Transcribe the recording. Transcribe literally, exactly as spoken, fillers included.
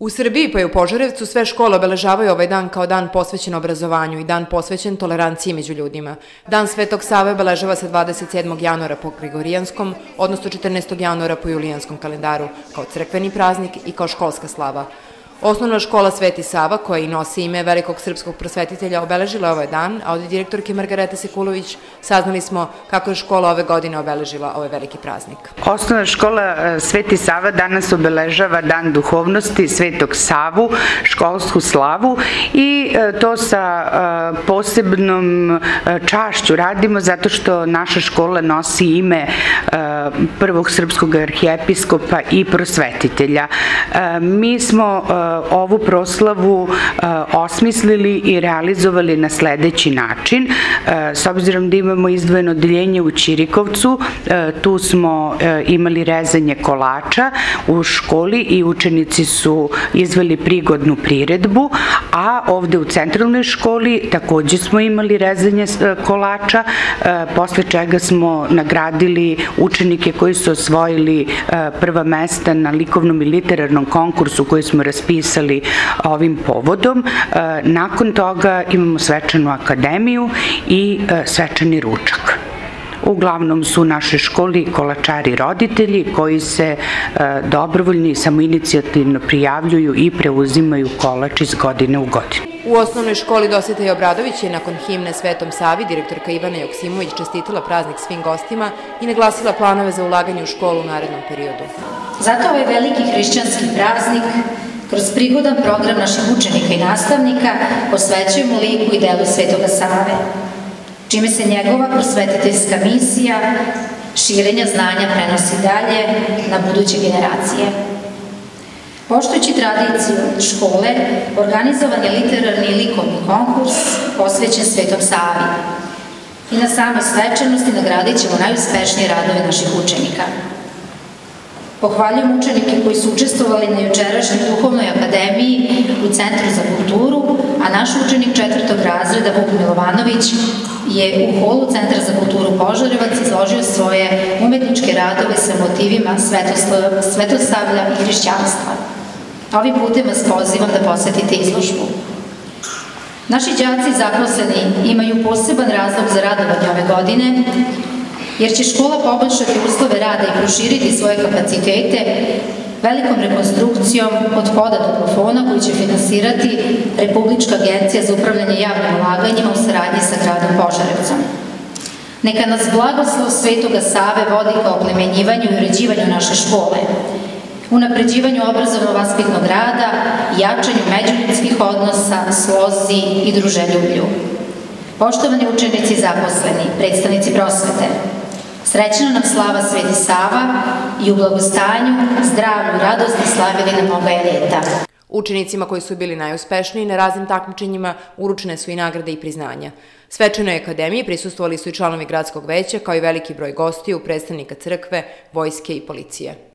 U Srbiji pa i u Požarevcu sve škole obeležavaju ovaj dan kao dan posvećen obrazovanju i dan posvećen toleranciji među ljudima. Dan Svetog Save obeležava se dvadeset sedmog januara po Gregorijanskom, odnosno četrnaestog januara po Julijanskom kalendaru, kao crkveni praznik i kao školska slava. Osnovna škola Sveti Sava, koja i nosi ime velikog srpskog prosvetitelja, obeležila ovaj dan, a od direktorke Margarete Sekulović saznali smo kako je škola ove godine obeležila ovaj veliki praznik. Osnovna škola Sveti Sava danas obeležava Dan duhovnosti Svetog Savu, školsku slavu, i to sa posebnom čašću radimo zato što naša škola nosi ime prvog srpskog arhijepiskopa i prosvetitelja. Mi smo ovu proslavu osmislili i realizovali na sledeći način. S obzirom da imamo izdvojeno odeljenje u Ćirikovcu, tu smo imali rezanje kolača u školi i učenici su izveli prigodnu priredbu, a ovde u centralnoj školi takođe smo imali rezanje kolača, posle čega smo nagradili učenike koji su osvojili prva mesta na likovnom i literarnom konkursu koji smo raspisali ovim povodom. Nakon toga imamo svečanu akademiju i svečani ručak. Uglavnom su u našoj školi kolačari roditelji koji se dobrovoljno i samoinicijativno prijavljuju i preuzimaju kolač iz godine u godinu. U osnovnoj školi Dositej Obradović je nakon himne Svetom Savi direktorka Ivana Joksimović čestitala praznik svim gostima i naglasila planove za ulaganje u školu u narednom periodu. Zato ovaj veliki hrišćanski praznik kroz prigodan program naših učenika i nastavnika posvećujemo liku i delu Svetoga Save, čime se njegova prosvetiteljska misija širenja znanja prenosi dalje na buduće generacije. Poštujući tradiciju škole, organizovan je literarni i likovni konkurs posvećen Svetom Savi i na samoj svečanosti nagradit ćemo najuspešnije radove naših učenika. Pohvaljujem učenike koji su učestvovali na jučerašnjoj duhovnoj akademiji u Centru za kulturu, a naš učenik četvrtog razreda Vuk Milovanović je u holu Centra za kulturu Požarevac izložio svoje umetničke radove sa motivima svetosavlja i hrišćanstva. Ovim putem vas pozivam da posetite izložbu. Naši đaci i zaposleni imaju poseban razlog za radovanje ove godine, jer će škola poboljšati uslove rada i proširiti svoje kapacitete velikom rekonstrukcijom od poda do plafona koju će finansirati Republička agencija za upravljanje javnim ulaganjima u saradnji sa gradom Požarevcom. Neka nas blagoslov Svetoga Save vodi ka oplemenjivanju i uređivanju naše škole, unapređivanju obrazovno-vaspitnog rada, jačanju međuljudskih odnosa, slozi i druželjublju. Poštovani učenici i zaposleni, predstavnici prosvete, srećna nam slava Sveti Sava i u blagostanju, zdravlju, radosti slavili nam ovoga ljeta. Učenicima koji su bili najuspešniji na raznim takmičenjima uručene su i nagrade i priznanja. Svečanoj akademiji prisustvovali su i članovi gradskog veća, kao i veliki broj gostiju, predstavnika crkve, vojske i policije.